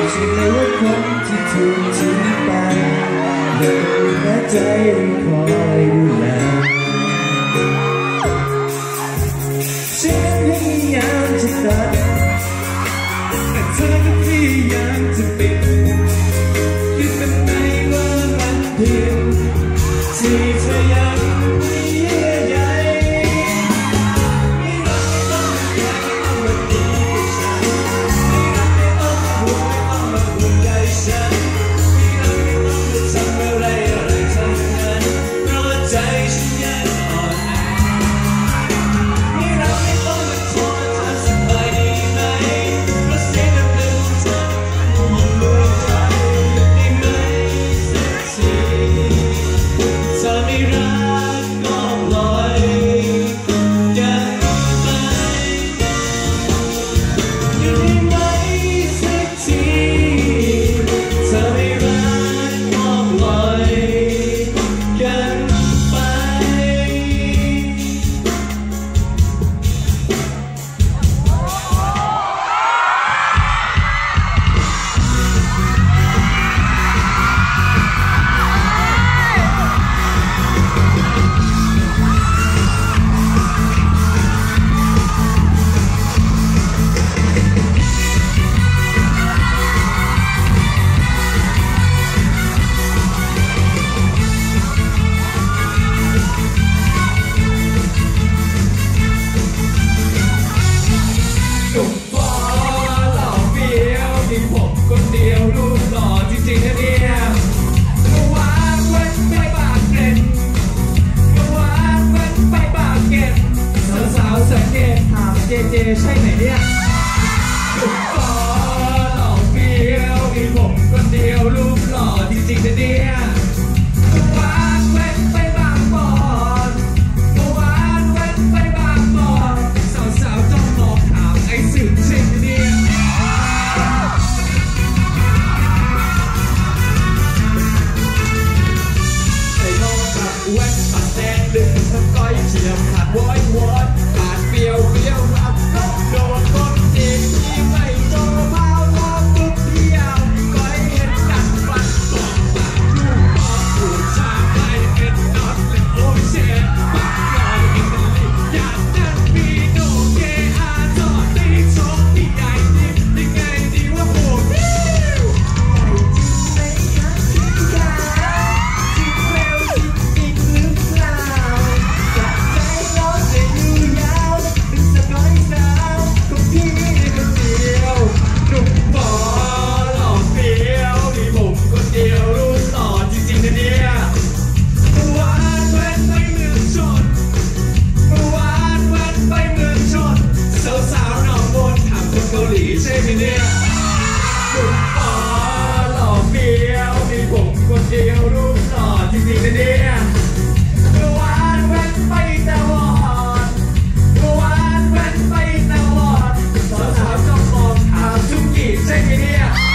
ใช่ไหมว่าคนที่ถูกทิ้งไปยังมีหัวใจคอยดูแลฉันพยายามจะตัดแต่เธอก็พยายามจะปิดคิดเป็นไงว่ามันผิดที่เธอยังไม่เยื่อใยไม่รักไม่ต้องใครต้องมาดีกับฉันไม่รักไม่ต้องห่วงไม่ต้องมาห่วงใยฉันไม่รักไม่ต้องมาทำอะไรอะไรทั้งนั้นเพราะว่าใจฉันยังอ่อนแอไม่รักไม่ต้องมาโทษเธอสบายดีไหมเพราะเสียงเดิมๆของเธออยู่ในใจได้ไหมสักทีเธอไม่รักก็ปล่อยกันไปอยู่ได้ไหมสักทีเธอไม่รักก็ปล่อยกันไปคนเดียวรูปหล่อจริงๆนะเนี่ยก็วางไว้ไปปากเกร็ดก็วางไว้ไปปากเกร็ดสาวๆสังเกตถามเจเจใช่ไหมเนี่ยรูปหล่อหล่อเฟี้ยวมีผมคนเดียวรูปหล่อจริงๆนะเนี่ยก็วางไว้ไปบางบอนก็วางไว้ไปบางบอนสาวๆจ้องมองถามไอ้สึกใช่ไหมเนี่ยแว่นปัดแดงดึงทั้งก้อยเฉียบขาดวอยวอนขาดเปรี้ยวรับโดนคนจีบที่ไม่โตเมาทองตุ๊บเที่ยวก้อยเห็นดังฟันบอกปากลูกบอกผู้ชายไม่เห็นน็อตและโอเช่ปากลอยอิตาลีอยากนั่งมีโนเกอาจอดตีชกที่ใหญ่ดิยังไงดีว่าโหดจริงไหมครับจริงจ้าจริงเร็วจริงหรือเปล่าจับใจร้อนจะอยู่ยาวเป็นสกอยสาวของพี่คนเดียวรูปหล่อหล่อเฟี้ยวมีผมคนเดียวรูปหล่อจริงๆนะเนี่ยหวานแว่นไปเมืองชนหวานแว่นไปเมืองชนสาวๆหนองบนถามคนเกาหลีใช่ไหมเนี่ยรูปหล่อหล่อเฟี้ยวมีผมคนเดียวรูปหล่อจริงๆนะเนี่ยหวานแว่นไปตะวันหวานแว่นไปตะวันสาวๆจ้องมองถามจุกกี้ใช่ไหมเนี่ย